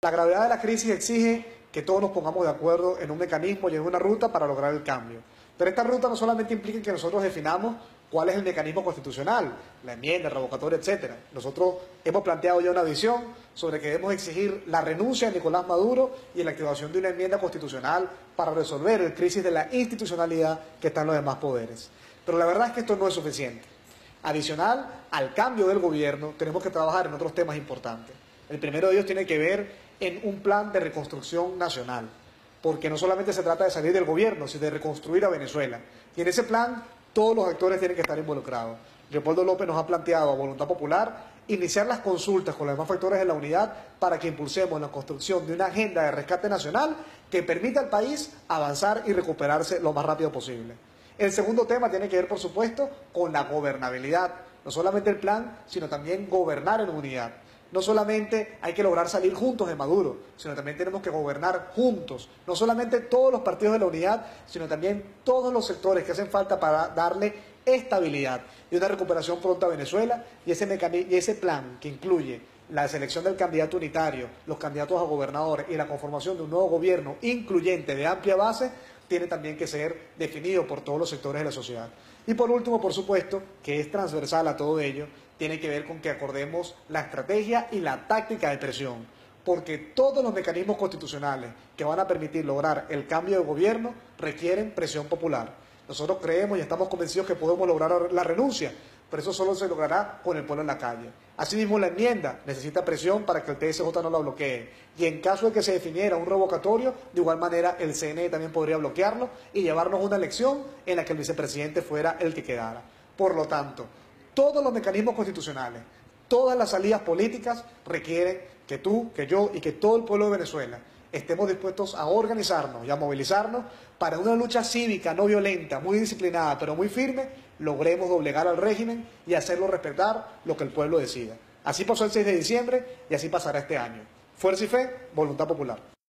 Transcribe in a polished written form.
La gravedad de la crisis exige que todos nos pongamos de acuerdo en un mecanismo y en una ruta para lograr el cambio. Pero esta ruta no solamente implica que nosotros definamos cuál es el mecanismo constitucional, la enmienda, el revocatorio, etc. Nosotros hemos planteado ya una visión sobre que debemos exigir la renuncia de Nicolás Maduro y la activación de una enmienda constitucional para resolver el crisis de la institucionalidad que está en los demás poderes. Pero la verdad es que esto no es suficiente. Adicional al cambio del gobierno, tenemos que trabajar en otros temas importantes. El primero de ellos tiene que ver en un plan de reconstrucción nacional, porque no solamente se trata de salir del gobierno, sino de reconstruir a Venezuela. Y en ese plan todos los actores tienen que estar involucrados. Leopoldo López nos ha planteado a Voluntad Popular iniciar las consultas con los demás factores de la unidad para que impulsemos la construcción de una agenda de rescate nacional que permita al país avanzar y recuperarse lo más rápido posible. El segundo tema tiene que ver, por supuesto, con la gobernabilidad. No solamente el plan, sino también gobernar en unidad. No solamente hay que lograr salir juntos de Maduro, sino también tenemos que gobernar juntos. No solamente todos los partidos de la unidad, sino también todos los sectores que hacen falta para darle estabilidad y una recuperación pronta a Venezuela. Y ese plan que incluye la selección del candidato unitario, los candidatos a gobernador y la conformación de un nuevo gobierno incluyente de amplia base, tiene también que ser definido por todos los sectores de la sociedad. Y por último, por supuesto, que es transversal a todo ello, tiene que ver con que acordemos la estrategia y la táctica de presión, porque todos los mecanismos constitucionales que van a permitir lograr el cambio de gobierno requieren presión popular. Nosotros creemos y estamos convencidos que podemos lograr la renuncia, pero eso solo se logrará con el pueblo en la calle. Asimismo, la enmienda necesita presión para que el TSJ no la bloquee. Y en caso de que se definiera un revocatorio, de igual manera el CNE también podría bloquearlo y llevarnos a una elección en la que el vicepresidente fuera el que quedara. Por lo tanto, todos los mecanismos constitucionales, todas las salidas políticas requieren que tú, que yo y que todo el pueblo de Venezuela estemos dispuestos a organizarnos y a movilizarnos para una lucha cívica no violenta, muy disciplinada, pero muy firme, logremos doblegar al régimen y hacerlo respetar lo que el pueblo decida. Así pasó el 6 de diciembre y así pasará este año. Fuerza y fe, Voluntad Popular.